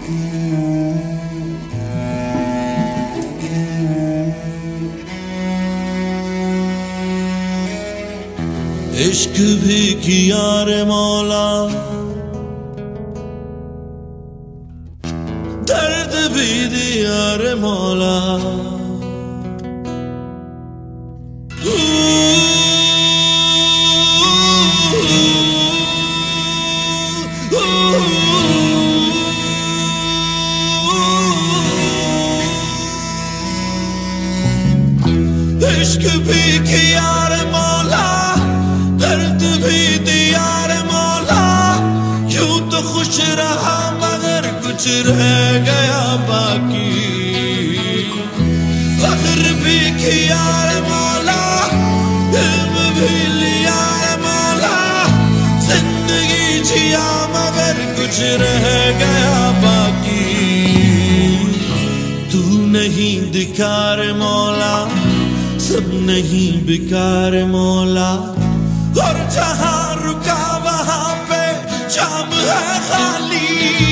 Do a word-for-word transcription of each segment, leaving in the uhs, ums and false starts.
इश्क भी किया रे मौला, दर्द भी दिया रे मौला। इश्क भी किया रे मौला, दर्द भी दिया रे मौला। यूं तो खुश रहा मगर कुछ रह गया बाकी। फख्र भी किया रे मौला, इल्म भी लिया रे मौला। जिंदगी जिया मगर कुछ रह गया बाकी। तू नहीं दिखा रे मौला, सब नहीं बिकार मौला। और जहां रुका वहां पे जाम है खाली।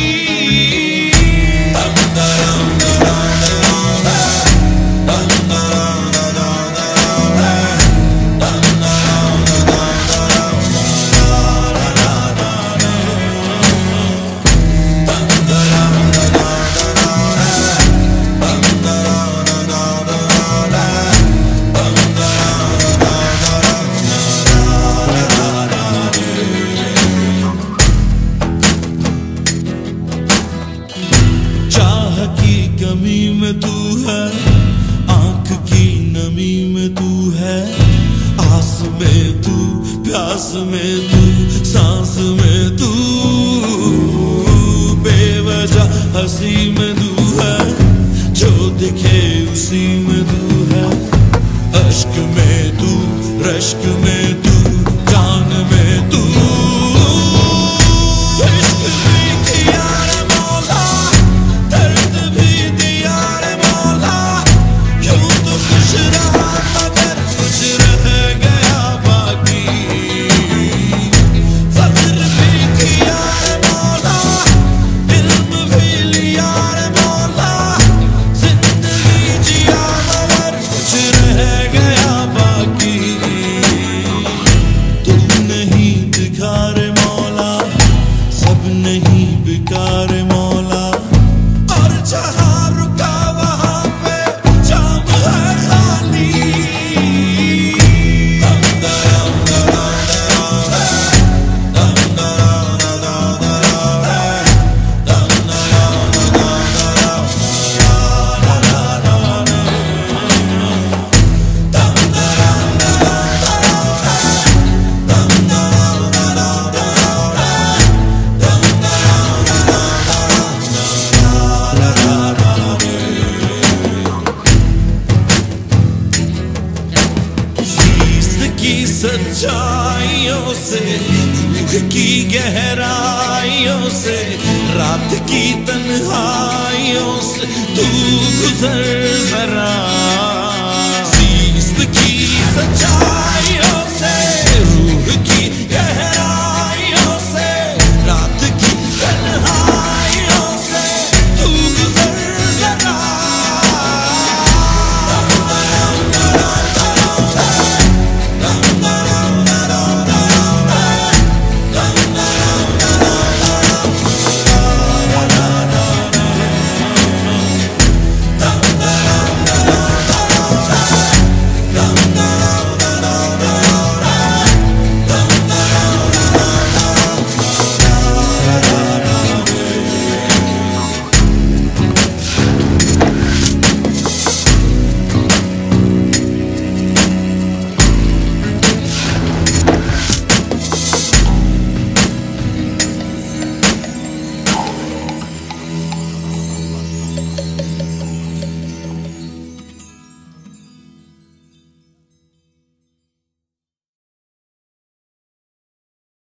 कमी में तू है, आंख की नमी में तू है। आस में तू, प्यास में तू, सांस में तू। बेवजह हंसी में तू है, जो दिखे उसी में तू है। अश्क में तू, रश्क में तू, जान में तू। सच्चाइयों से, दुख की गहराइयों से, रात की तन्हाइयों से तू गुजर जरा। सीस्त की सच्चाई